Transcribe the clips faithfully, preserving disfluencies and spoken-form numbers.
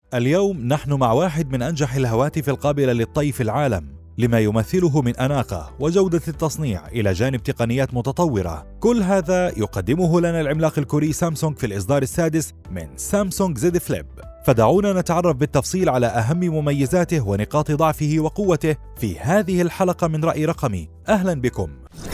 اليوم نحن مع واحد من أنجح الهواتف القابلة للطي في العالم، لما يمثله من أناقة وجودة التصنيع إلى جانب تقنيات متطورة. كل هذا يقدمه لنا العملاق الكوري سامسونج في الإصدار السادس من سامسونج زد فليب. فدعونا نتعرف بالتفصيل على أهم مميزاته ونقاط ضعفه وقوته في هذه الحلقة من رأي رقمي. أهلا بكم.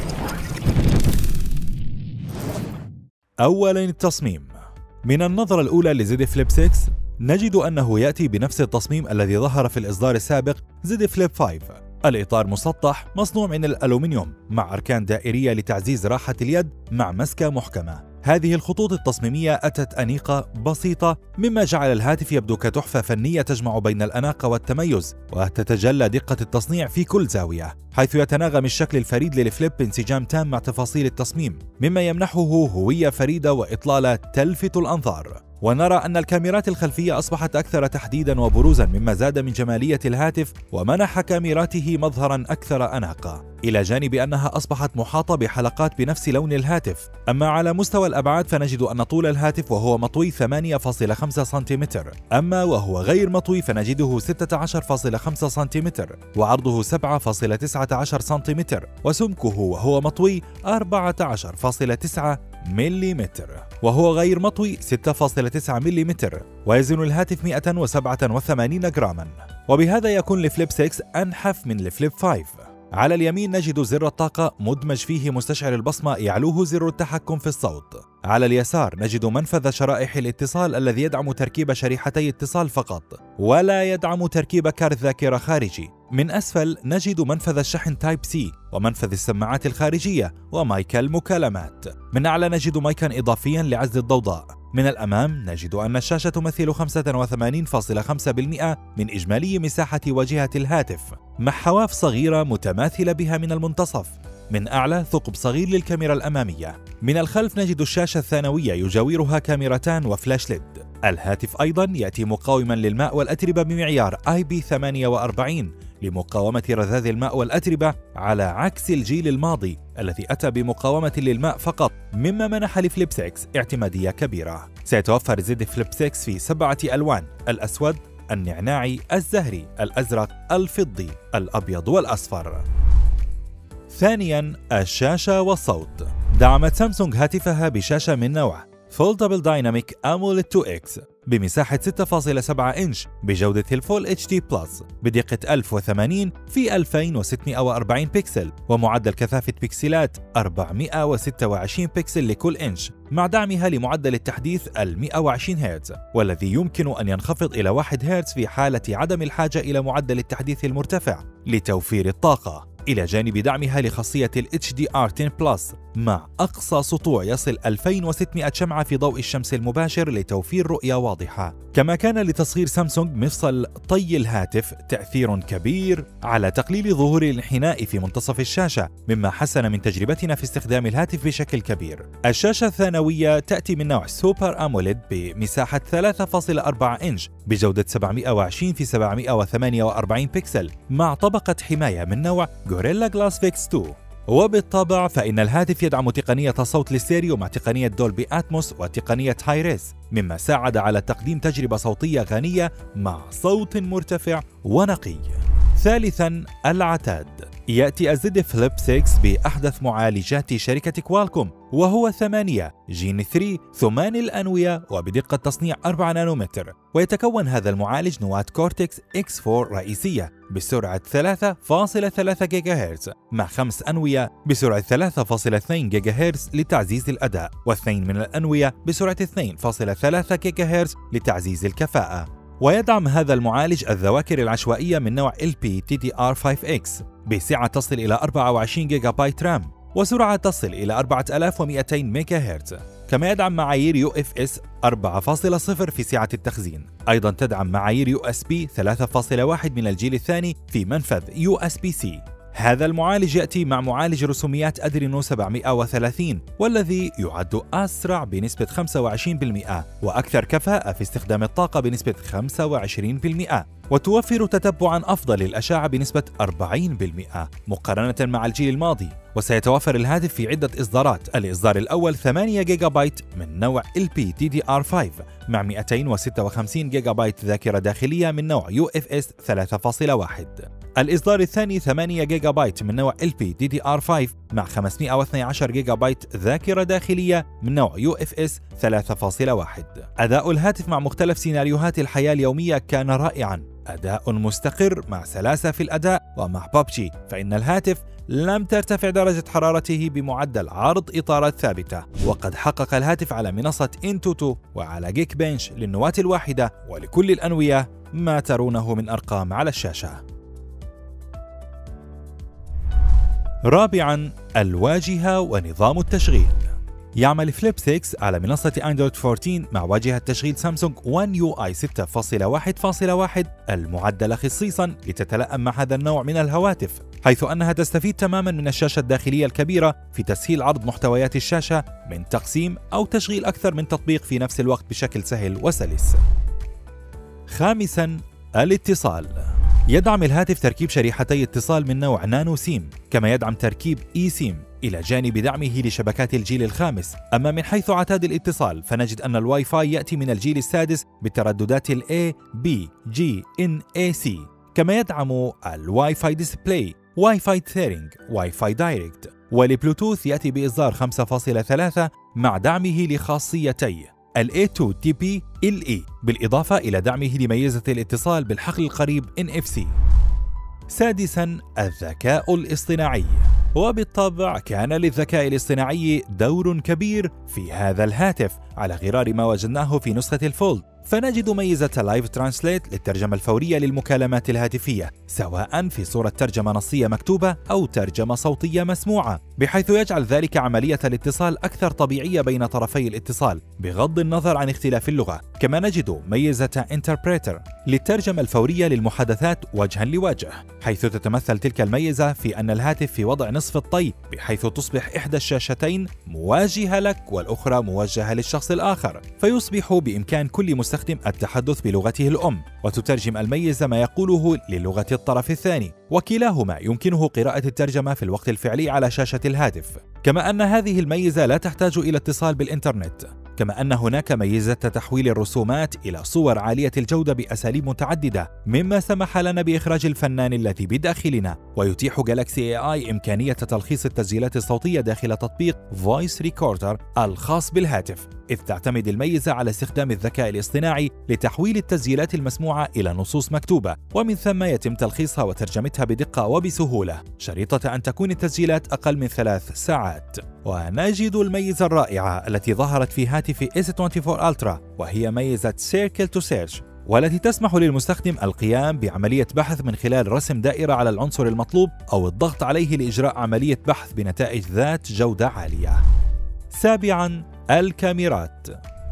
أولا، التصميم. من النظرة الأولى لزد فليب ستة نجد أنه يأتي بنفس التصميم الذي ظهر في الإصدار السابق زد فليب خمسة. الإطار مسطح مصنوع من الألومنيوم مع أركان دائرية لتعزيز راحة اليد مع مسكة محكمة. هذه الخطوط التصميمية أتت أنيقة بسيطة، مما جعل الهاتف يبدو كتحفة فنية تجمع بين الأناقة والتميز، وتتجلى دقة التصنيع في كل زاوية، حيث يتناغم الشكل الفريد للفليب بانسجام تام مع تفاصيل التصميم، مما يمنحه هوية فريدة وإطلالة تلفت الأنظار. ونرى أن الكاميرات الخلفية أصبحت أكثر تحديداً وبروزاً، مما زاد من جمالية الهاتف ومنح كاميراته مظهراً أكثر أناقة، إلى جانب أنها أصبحت محاطة بحلقات بنفس لون الهاتف. أما على مستوى الأبعاد فنجد أن طول الهاتف وهو مطوي ثمانية فاصلة خمسة سنتيمتر، أما وهو غير مطوي فنجده ستة عشر فاصلة خمسة سنتيمتر، وعرضه سبعة فاصلة تسعة عشر سنتيمتر، وسمكه وهو مطوي أربعة عشر فاصلة تسعة مليمتر، وهو غير مطوي ستة فاصلة تسعة مليمتر، ويزن الهاتف مئة وسبعة وثمانين جراما. وبهذا يكون الفليب ستة أنحف من الفليب خمسة. على اليمين نجد زر الطاقة مدمج فيه مستشعر البصمة يعلوه زر التحكم في الصوت. على اليسار نجد منفذ شرائح الاتصال الذي يدعم تركيب شريحتي اتصال فقط، ولا يدعم تركيب كارت ذاكرة خارجي. من أسفل نجد منفذ الشحن تايب سي ومنفذ السماعات الخارجية ومايك المكالمات. من أعلى نجد مايكا إضافيا لعزل الضوضاء. من الأمام نجد أن الشاشة تمثل خمسة وثمانين فاصلة خمسة بالمئة من إجمالي مساحة واجهة الهاتف، مع حواف صغيرة متماثلة بها من المنتصف. من أعلى ثقب صغير للكاميرا الأمامية. من الخلف نجد الشاشة الثانوية يجاورها كاميرتان وفلاش ليد. الهاتف أيضا يأتي مقاوما للماء والأتربة بمعيار آي بي ثمانية وأربعين لمقاومة رذاذ الماء والأتربة، على عكس الجيل الماضي الذي أتى بمقاومة للماء فقط، مما منح لفليب ستة اعتمادية كبيرة. سيتوفر زد فليب ستة في سبعة ألوان: الأسود، النعناعي، الزهري، الأزرق، الفضي، الأبيض والأصفر. ثانيا، الشاشة والصوت. دعمت سامسونج هاتفها بشاشة من نوع Foldable Dynamic AMOLED تو إكس بمساحة ستة فاصلة سبعة إنش بجودة الفول اتش دي بلس بدقة ألف وثمانين في ألفين وستمئة وأربعين بكسل، ومعدل كثافة بكسلات أربعمئة وستة وعشرين بكسل لكل إنش، مع دعمها لمعدل التحديث مئة وعشرين هرتز، والذي يمكن أن ينخفض إلى واحد هرتز في حالة عدم الحاجة إلى معدل التحديث المرتفع لتوفير الطاقة، إلى جانب دعمها لخاصية ال إتش دي آر عشرة بلس مع أقصى سطوع يصل ألفين وستمئة شمعة في ضوء الشمس المباشر لتوفير رؤية واضحة. كما كان لتصغير سامسونج مفصل طي الهاتف تأثير كبير على تقليل ظهور الانحناء في منتصف الشاشة، مما حسن من تجربتنا في استخدام الهاتف بشكل كبير. الشاشة الثانوية تأتي من نوع سوبر أموليد بمساحة ثلاثة فاصلة أربعة إنش بجودة سبعمئة وعشرين في سبعمئة وثمانية وأربعين بكسل، مع طبقة حماية من نوع غوريلا جلاس فيكس اثنين. وبالطبع فإن الهاتف يدعم تقنية الصوت الستيريو مع تقنية دولبي أتموس وتقنية هاي ريس، مما ساعد على تقديم تجربة صوتية غنية مع صوت مرتفع ونقي. ثالثاً، العتاد. يأتي الزد فليب ستة بأحدث معالجات شركة كوالكوم، وهو ثمانية جين ثلاثة ثماني الأنوية وبدقة تصنيع أربعة نانومتر. ويتكون هذا المعالج نواة كورتكس إكس أربعة رئيسية بسرعة ثلاثة فاصلة ثلاثة جيجا هرتز، مع خمس أنوية بسرعة ثلاثة فاصلة اثنين جيجا هرتز لتعزيز الأداء، واثنين من الأنوية بسرعة اثنين فاصلة ثلاثة جيجا هرتز لتعزيز الكفاءة. ويدعم هذا المعالج الذواكر العشوائية من نوع إل بي تي دي آر خمسة إكس بسعة تصل إلى أربعة وعشرين جيجا بايت رام، وسرعة تصل إلى أربعة آلاف ومئتين ميجا هرتز. كما يدعم معايير يو إف إس أربعة فاصلة صفر في سعة التخزين. أيضا تدعم معايير يو إس بي ثلاثة فاصلة واحد من الجيل الثاني في منفذ يو إس بي سي. هذا المعالج يأتي مع معالج رسوميات أدرينو سبعمئة وثلاثين، والذي يعد أسرع بنسبة خمسة وعشرين بالمئة وأكثر كفاءة في استخدام الطاقة بنسبة خمسة وعشرين بالمئة، وتوفر تتبعا أفضل للأشعة بنسبة أربعين بالمئة مقارنة مع الجيل الماضي. وسيتوفر الهاتف في عدة إصدارات. الإصدار الأول ثمانية جيجا بايت من نوع إل بي دي دي آر خمسة مع مئتين وستة وخمسين جيجا بايت ذاكرة داخلية من نوع يو إف إس ثلاثة فاصلة واحد. الإصدار الثاني ثمانية جيجا بايت من نوع إل بي دي دي آر خمسة مع خمسمئة واثني عشر جيجا بايت ذاكرة داخلية من نوع يو إف إس ثلاثة فاصلة واحد. أداء الهاتف مع مختلف سيناريوهات الحياة اليومية كان رائعاً، أداء مستقر مع سلاسة في الأداء. ومع ببجي فإن الهاتف لم ترتفع درجة حرارته بمعدل عرض إطارات ثابتة، وقد حقق الهاتف على منصة إنتوتو وعلى جيك بنش للنواة الواحدة ولكل الأنوية ما ترونه من أرقام على الشاشة. رابعاً، الواجهة ونظام التشغيل. يعمل فليب ستة على منصة أندرويد أربعة عشر مع واجهة تشغيل سامسونج ون يو آي ستة فاصلة واحد فاصلة واحد المعدلة خصيصاً لتتلائم مع هذا النوع من الهواتف، حيث أنها تستفيد تماماً من الشاشة الداخلية الكبيرة في تسهيل عرض محتويات الشاشة من تقسيم أو تشغيل أكثر من تطبيق في نفس الوقت بشكل سهل وسلس. خامساً، الاتصال. يدعم الهاتف تركيب شريحتي اتصال من نوع نانو سيم، كما يدعم تركيب إي سيم إلى جانب دعمه لشبكات الجيل الخامس. أما من حيث عتاد الاتصال فنجد أن الواي فاي يأتي من الجيل السادس بالترددات ال A B G N A C، كما يدعم الواي فاي ديسبلاي، واي فاي تيرينج، واي فاي دايركت، والبلوتوث يأتي بإصدار خمسة فاصلة ثلاثة مع دعمه لخاصيتي ال إيه تو تي بي إل إي، بالإضافة إلى دعمه لميزة الاتصال بالحقل القريب إن إف سي. سادساً، الذكاء الاصطناعي. وبالطبع كان للذكاء الاصطناعي دور كبير في هذا الهاتف على غرار ما وجدناه في نسخة الفولد، فنجد ميزة لايف ترانسليت للترجمة الفورية للمكالمات الهاتفية، سواء في صورة ترجمة نصية مكتوبة أو ترجمة صوتية مسموعة، بحيث يجعل ذلك عملية الاتصال أكثر طبيعية بين طرفي الاتصال بغض النظر عن اختلاف اللغة. كما نجد ميزة انتربريتر للترجمة الفورية للمحادثات وجها لوجه، حيث تتمثل تلك الميزة في أن الهاتف في وضع نصف الطي، بحيث تصبح إحدى الشاشتين مواجهة لك والأخرى موجهة للشخص الآخر، فيصبح بإمكان كل مستخدم التحدث بلغته الأم، وتترجم الميزة ما يقوله للغة الطرف الثاني، وكلاهما يمكنه قراءة الترجمة في الوقت الفعلي على شاشة الهاتف. كما أن هذه الميزة لا تحتاج إلى اتصال بالإنترنت. كما أن هناك ميزة تحويل الرسومات إلى صور عالية الجودة بأساليب متعددة، مما سمح لنا بإخراج الفنان الذي بداخلنا. ويتيح جالاكسي إيه آي إمكانية تلخيص التسجيلات الصوتية داخل تطبيق Voice Recorder الخاص بالهاتف، إذ تعتمد الميزة على استخدام الذكاء الاصطناعي لتحويل التسجيلات المسموعة إلى نصوص مكتوبة، ومن ثم يتم تلخيصها وترجمتها بدقة وبسهولة، شريطة أن تكون التسجيلات أقل من ثلاث ساعات. ونجد الميزة الرائعة التي ظهرت في هاتف إس أربعة وعشرين ألترا، وهي ميزة Circle to Search، والتي تسمح للمستخدم القيام بعملية بحث من خلال رسم دائرة على العنصر المطلوب أو الضغط عليه لإجراء عملية بحث بنتائج ذات جودة عالية. سابعاً، الكاميرات.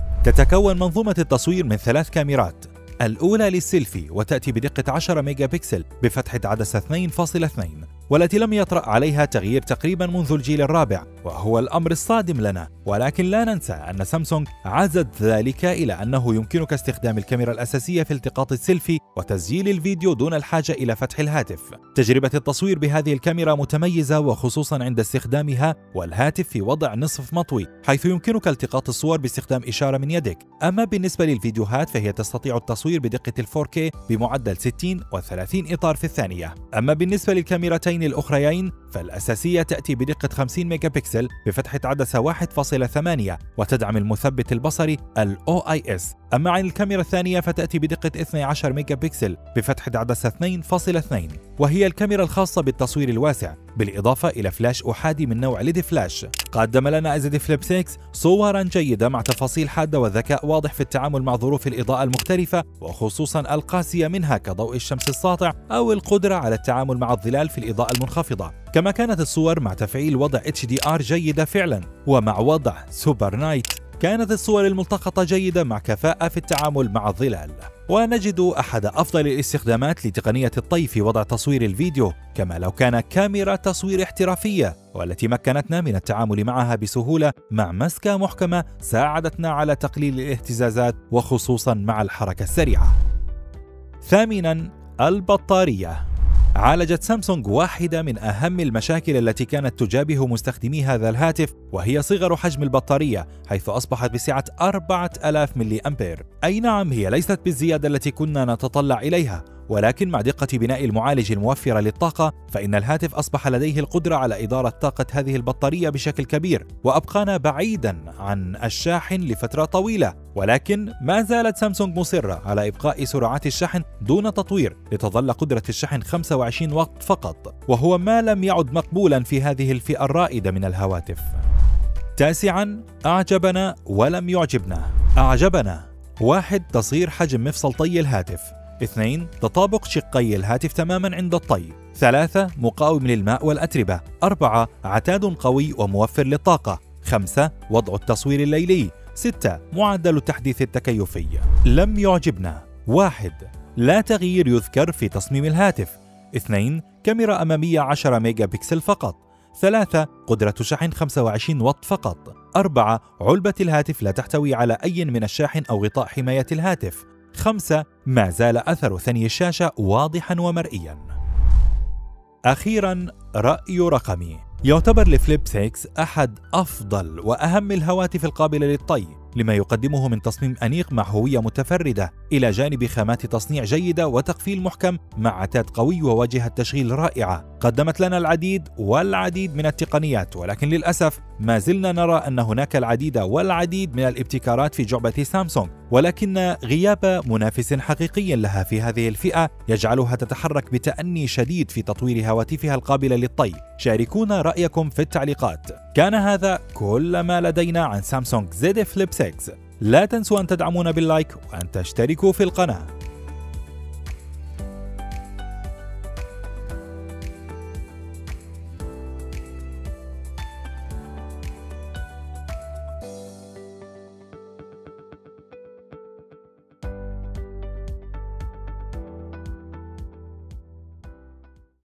تتكون منظومة التصوير من ثلاث كاميرات، الأولى للسيلفي وتأتي بدقة عشرة ميجا بكسل بفتحة عدسة اثنين فاصلة اثنين، والتي لم يطرأ عليها تغيير تقريبا منذ الجيل الرابع، وهو الأمر الصادم لنا. ولكن لا ننسى أن سامسونج عزت ذلك إلى أنه يمكنك استخدام الكاميرا الأساسية في التقاط السيلفي وتسجيل الفيديو دون الحاجة إلى فتح الهاتف. تجربة التصوير بهذه الكاميرا متميزة، وخصوصا عند استخدامها والهاتف في وضع نصف مطوي، حيث يمكنك التقاط الصور باستخدام إشارة من يدك. أما بالنسبة للفيديوهات فهي تستطيع التصوير بدقة ال فور كيه بمعدل ستين وثلاثين إطار في الثانية. أما بالنسبة للكاميرتين الأخريين فالأساسية تأتي بدقة خمسين ميجا بكسل بفتحة عدسة واحد فاصلة ثمانية وتدعم المثبت البصري ال أو آي إس. أما عن الكاميرا الثانية فتأتي بدقة اثني عشر ميجا بكسل بفتحة عدسة اثنين فاصلة اثنين، وهي الكاميرا الخاصة بالتصوير الواسع، بالإضافة إلى فلاش أحادي من نوع ليد فلاش. قدم لنا زد فليب ستة صورا جيدة مع تفاصيل حادة وذكاء واضح في التعامل مع ظروف الإضاءة المختلفة، وخصوصا القاسية منها كضوء الشمس الساطع أو القدرة على التعامل مع الظلال في الإضاءة المنخفضة. كما كانت الصور مع تفعيل وضع اتش دي آر جيدة فعلا، ومع وضع سوبر نايت كانت الصور الملتقطة جيدة مع كفاءة في التعامل مع الظلال. ونجد أحد أفضل الاستخدامات لتقنية الطي في وضع تصوير الفيديو، كما لو كان كاميرا تصوير احترافية، والتي مكنتنا من التعامل معها بسهولة مع مسكة محكمة ساعدتنا على تقليل الاهتزازات وخصوصا مع الحركة السريعة. ثامنا، البطارية. عالجت سامسونج واحدة من أهم المشاكل التي كانت تجابه مستخدمي هذا الهاتف، وهي صغر حجم البطارية، حيث أصبحت بسعة أربعة آلاف ملي أمبير. أي نعم، هي ليست بالزيادة التي كنا نتطلع إليها، ولكن مع دقة بناء المعالج الموفرة للطاقة فإن الهاتف أصبح لديه القدرة على إدارة طاقة هذه البطارية بشكل كبير، وأبقانا بعيدا عن الشاحن لفترة طويلة. ولكن ما زالت سامسونج مصرة على إبقاء سرعات الشحن دون تطوير، لتظل قدرة الشحن خمسة وعشرين واط فقط، وهو ما لم يعد مقبولا في هذه الفئة الرائدة من الهواتف. تاسعا، أعجبنا ولم يعجبنا. أعجبنا: واحد تصغير حجم مفصل طي الهاتف. اثنين تطابق شقي الهاتف تماما عند الطي. ثلاثة مقاوم للماء والأتربة. أربعة عتاد قوي وموفر للطاقة. خمسة وضع التصوير الليلي. ستة معدل التحديث التكيفي. لم يعجبنا: واحد لا تغيير يذكر في تصميم الهاتف. اثنين كاميرا أمامية عشرة ميجا بكسل فقط. ثلاثة قدرة شحن خمسة وعشرين واط فقط. أربعة علبة الهاتف لا تحتوي على أي من الشاحن أو غطاء حماية الهاتف. خمسة ما زال أثر ثني الشاشة واضحا ومرئيا. أخيرا، رأي رقمي. يعتبر الفليب ستة أحد أفضل وأهم الهواتف القابلة للطي، لما يقدمه من تصميم أنيق مع هوية متفردة، إلى جانب خامات تصنيع جيدة وتقفيل محكم مع عتاد قوي وواجهة تشغيل رائعة. قدمت لنا العديد والعديد من التقنيات، ولكن للأسف ما زلنا نرى أن هناك العديد والعديد من الابتكارات في جعبة سامسونج، ولكن غياب منافس حقيقي لها في هذه الفئة يجعلها تتحرك بتأني شديد في تطوير هواتفها القابلة للطي. شاركونا رأيكم في التعليقات. كان هذا كل ما لدينا عن سامسونج زد فليب ستة. لا تنسوا أن تدعمونا باللايك وأن تشتركوا في القناة.